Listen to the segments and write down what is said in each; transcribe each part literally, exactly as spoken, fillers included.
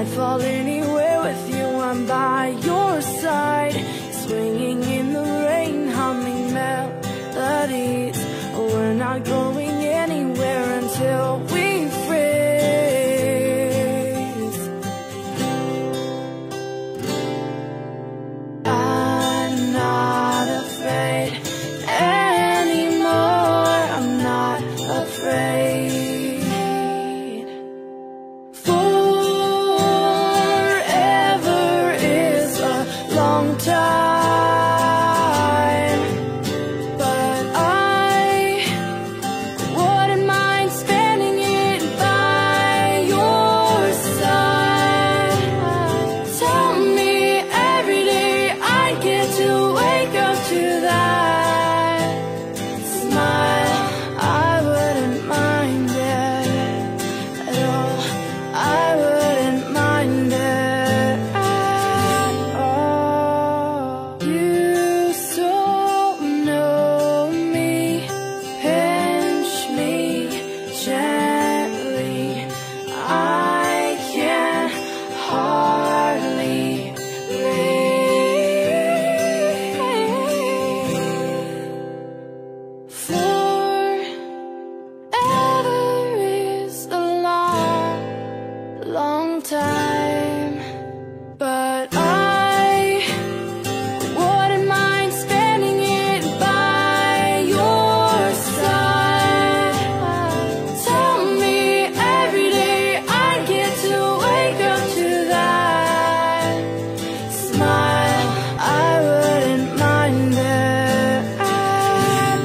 I'd fall anywhere with you, I'm by your side, swinging in the rain, humming melodies. We're not going anywhere until we freeze. I'm not afraid anymore, I'm not afraid. Forever is a long time, but I wouldn't mind spending it by your side. Tell me every day I get to wake up to that smile. I wouldn't mind it at all, I wouldn't mind it at all. You still know me, pinch me gently, I can hardly breathe. Forever is a long, long time, but I wouldn't mind spending it by your side. Tell me every day I get to wake up to that smile. I wouldn't mind it at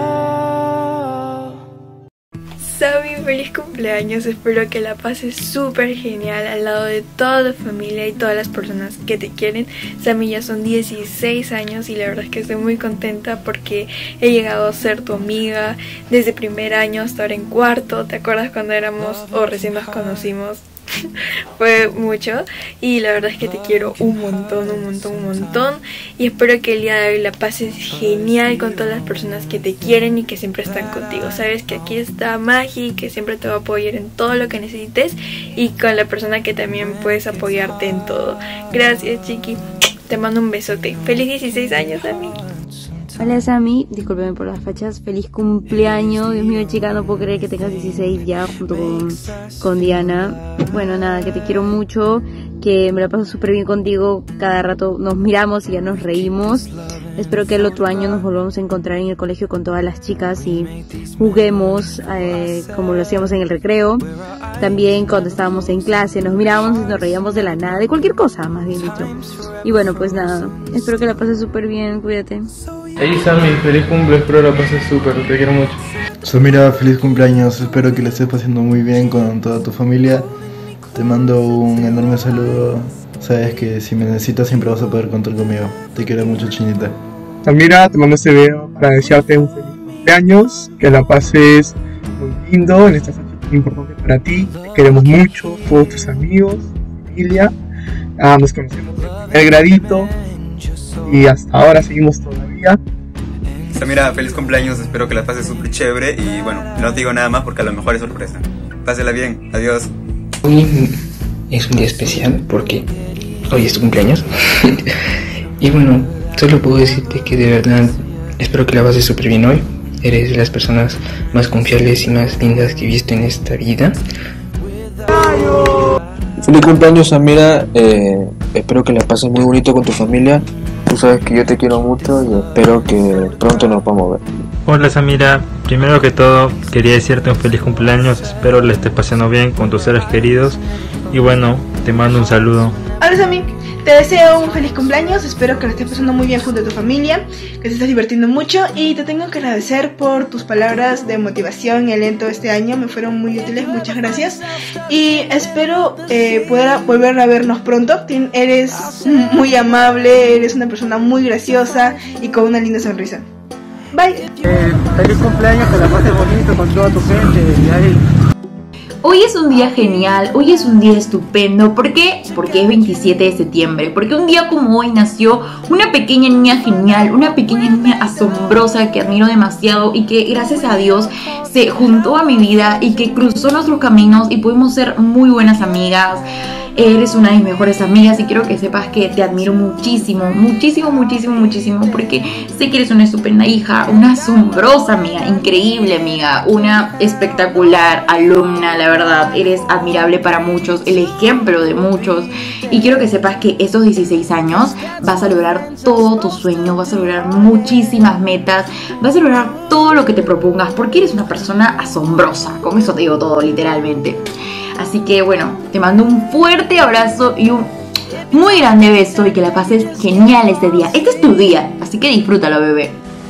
all. Sammy, feliz cumpleaños, espero que la pases súper genial al lado de toda tu familia y todas las personas que te quieren. Sammy, ya son dieciséis años y la verdad es que estoy muy contenta porque he llegado a ser tu amiga desde primer año hasta ahora en cuarto. ¿Te acuerdas cuando éramos o recién nos conocimos? Fue mucho y la verdad es que te quiero un montón, un montón, un montón y espero que el día de hoy la pases genial con todas las personas que te quieren y que siempre están contigo. Sabes que aquí está Magi, que siempre te va a apoyar en todo lo que necesites y con la persona que también puedes apoyarte en todo. Gracias, chiqui, te mando un besote. Feliz dieciséis años a mí. Hola Sammy, discúlpeme por las fechas, feliz cumpleaños. Dios mío, chica, no puedo creer que tengas dieciséis ya junto con, con Diana. Bueno, nada, que te quiero mucho, que me la paso súper bien contigo. Cada rato nos miramos y ya nos reímos. Espero que el otro año nos volvamos a encontrar en el colegio con todas las chicas y juguemos eh, como lo hacíamos en el recreo. También cuando estábamos en clase nos mirábamos y nos reíamos de la nada, de cualquier cosa, más bien dicho. Y bueno, pues nada, espero que la pases súper bien, cuídate. Hey Sammy, feliz cumple, espero la pases súper, te quiero mucho. Samira, feliz cumpleaños, espero que la estés pasando muy bien con toda tu familia. Te mando un enorme saludo, sabes que si me necesitas siempre vas a poder contar conmigo. Te quiero mucho, chinita. Samira, te mando este video para desearte un feliz cumpleaños, que la pases muy lindo en esta fecha tan importante para ti. Te queremos mucho, todos tus amigos, familia. Ah, nos conocemos en el primer gradito y hasta ahora seguimos todavía. Samira, feliz cumpleaños, espero que la pases súper chévere y bueno, no te digo nada más porque a lo mejor es sorpresa. Pásela bien, adiós. Hoy es un día especial porque hoy es tu cumpleaños y bueno, solo puedo decirte que de verdad espero que la pases súper bien hoy. Eres de las personas más confiables y más lindas que he visto en esta vida. Feliz cumpleaños, Samira, eh, espero que la pases muy bonito con tu familia. Tú sabes que yo te quiero mucho y espero que pronto nos podamos ver. Hola Samira, primero que todo quería decirte un feliz cumpleaños, espero le estés pasando bien con tus seres queridos y bueno, te mando un saludo. Hola Sammy, te deseo un feliz cumpleaños, espero que lo estés pasando muy bien junto a tu familia, que te estés divirtiendo mucho y te tengo que agradecer por tus palabras de motivación y aliento este año, me fueron muy útiles, muchas gracias y espero eh, poder volver a vernos pronto. Eres muy amable, eres una persona muy graciosa y con una linda sonrisa. Bye. Eh, feliz cumpleaños, que la pases bonito con toda tu gente y ahí. Hoy es un día genial, hoy es un día estupendo. ¿Por qué? Porque es veintisiete de septiembre. Porque un día como hoy nació una pequeña niña genial, una pequeña niña asombrosa que admiro demasiado y que gracias a Dios se juntó a mi vida y que cruzó nuestros caminos y pudimos ser muy buenas amigas. Eres una de mis mejores amigas y quiero que sepas que te admiro muchísimo, muchísimo, muchísimo, muchísimo, porque sé que eres una estupenda hija, una asombrosa amiga, increíble amiga, una espectacular alumna, la verdad, eres admirable para muchos, el ejemplo de muchos, y quiero que sepas que estos dieciséis años vas a lograr todo tu sueño, vas a lograr muchísimas metas, vas a lograr todo lo que te propongas, porque eres una persona asombrosa, con eso te digo todo, literalmente. Así que bueno, te mando un fuerte abrazo y un muy grande beso y que la pases genial este día. Este es tu día, así que disfrútalo, bebé.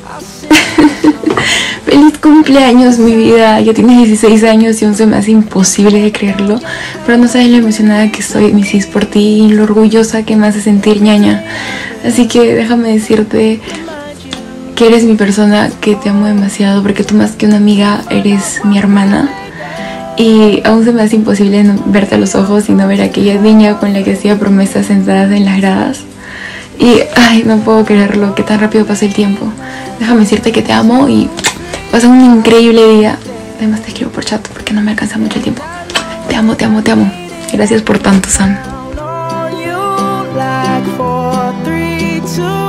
Feliz cumpleaños, mi vida. Ya tienes dieciséis años y aún se me hace imposible de creerlo. Pero no sabes lo emocionada que estoy, mi sis, por ti y lo orgullosa que me hace sentir, ñaña. Así que déjame decirte que eres mi persona, que te amo demasiado, porque tú más que una amiga eres mi hermana. Y aún se me hace imposible no verte a los ojos y no ver a aquella niña con la que hacía promesas sentadas en las gradas. Y ay, no puedo creerlo, que tan rápido pasa el tiempo. Déjame decirte que te amo y pasa un increíble día. Además te escribo por chat porque no me alcanza mucho el tiempo. Te amo, te amo, te amo. Gracias por tanto, Sam.